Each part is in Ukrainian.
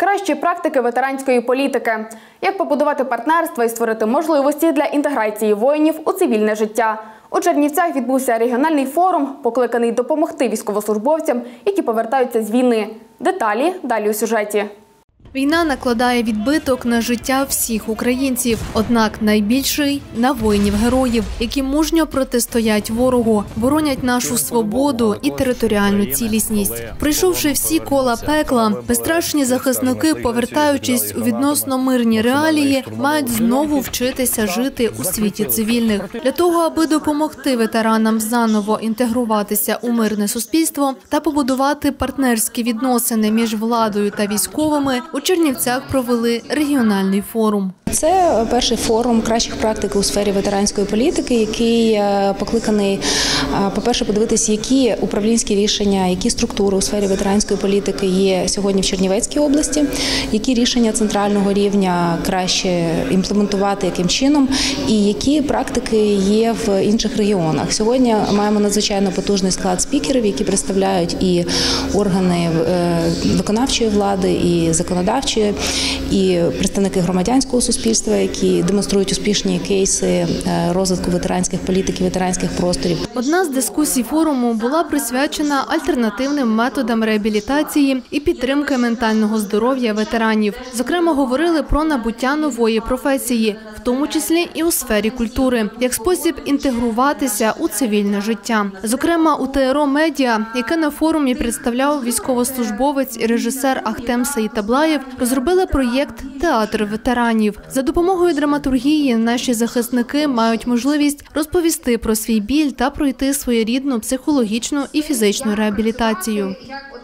Кращі практики ветеранської політики. Як побудувати партнерства і створити можливості для інтеграції воїнів у цивільне життя. У Чернівцях відбувся регіональний форум, покликаний допомогти військовослужбовцям, які повертаються з війни. Деталі далі у сюжеті. Війна накладає відбиток на життя всіх українців. Однак найбільший – на воїнів-героїв, які мужньо протистоять ворогу, боронять нашу свободу і територіальну цілісність. Пройшовши всі кола пекла, безстрашні захисники, повертаючись у відносно мирні реалії, мають знову вчитися жити у світі цивільних. Для того, аби допомогти ветеранам заново інтегруватися у мирне суспільство та побудувати партнерські відносини між владою та військовими, у Чернівцях провели регіональний форум. Це перший форум кращих практик у сфері ветеранської політики, який покликаний, по-перше, подивитися, які управлінські рішення, які структури у сфері ветеранської політики є сьогодні в Чернівецькій області, які рішення центрального рівня краще імплементувати, яким чином, і які практики є в інших регіонах. Сьогодні маємо надзвичайно потужний склад спікерів, які представляють і органи виконавчої влади, і законодавчої, і представники громадянського суспільства, які демонструють успішні кейси розвитку ветеранських політик і ветеранських просторів. Одна з дискусій форуму була присвячена альтернативним методам реабілітації і підтримки ментального здоров'я ветеранів. Зокрема, говорили про набуття нової професії, в тому числі і у сфері культури, як спосіб інтегруватися у цивільне життя. Зокрема, у ТРО Медіа, яке на форумі представляв військовослужбовець і режисер Ахтем Саїтаблаєв, розробили проєкт «Театр ветеранів». За допомогою драматургії наші захисники мають можливість розповісти про свій біль та пройти своєрідну психологічну і фізичну реабілітацію.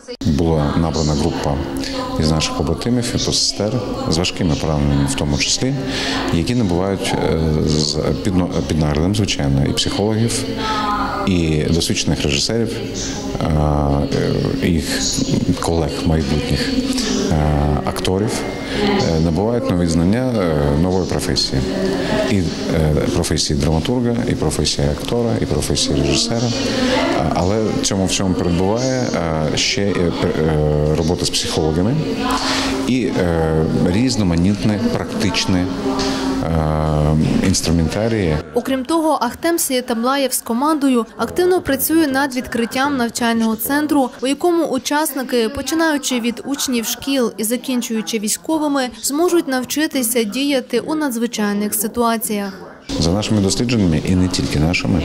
Була набрана група із наших побратимів і сестер з важкими пораненнями в тому числі, які набувають під наглядом, звичайно, і психологів, і досвідчених режисерів, їх колег майбутніх акторів, набувають нові знання нової професії. І професії драматурга, і професії актора, і професії режисера. Але цьому всьому передбуває ще робота з психологами і різноманітне практичне інструментарії. Окрім того, Ахтем Саїтаблаєв з командою активно працює над відкриттям навчального центру, у якому учасники, починаючи від учнів шкіл і закінчуючи військовими, зможуть навчитися діяти у надзвичайних ситуаціях. За нашими дослідженнями, і не тільки нашими,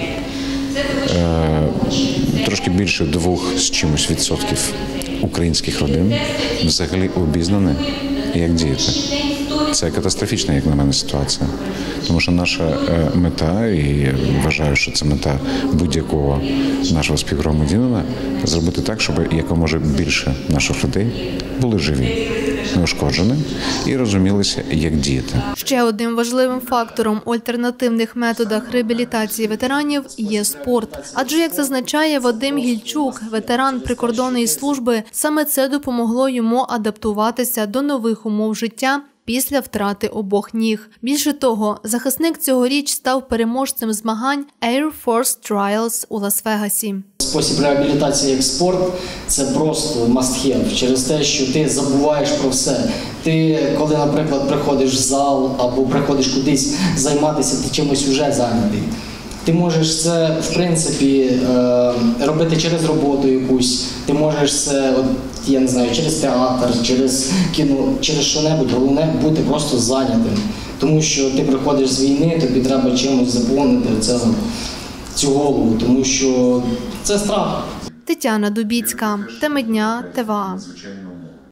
трошки більше 2 з чимось відсотків українських родин взагалі обізнані, як діяти. Це катастрофічна, як на мене, ситуація. Тому що наша мета, і вважаю, що це мета будь-якого нашого співгромадянина, зробити так, щоб якомога більше наших людей були живі, неушкоджені і розумілися, як діяти. Ще одним важливим фактором у альтернативних методах реабілітації ветеранів є спорт. Адже, як зазначає Вадим Гільчук, ветеран прикордонної служби, саме це допомогло йому адаптуватися до нових умов життя після втрати обох ніг. Більше того, захисник цьогоріч став переможцем змагань Air Force Trials у Лас-Вегасі. Спосіб реабілітації як спорт – це просто must have, через те, що ти забуваєш про все. Ти, коли, наприклад, приходиш в зал або приходиш кудись займатися, ти чимось вже зайнятий. Ти можеш це, в принципі, робити через роботу якусь, ти можеш це, я не знаю, через театр, через кіно, через що-небудь, головне бути просто зайнятим. Тому що ти приходиш з війни, тобі треба чимось заповнити цю голову, тому що це страх. Тетяна Дубіцька, Теми дня, ТВА.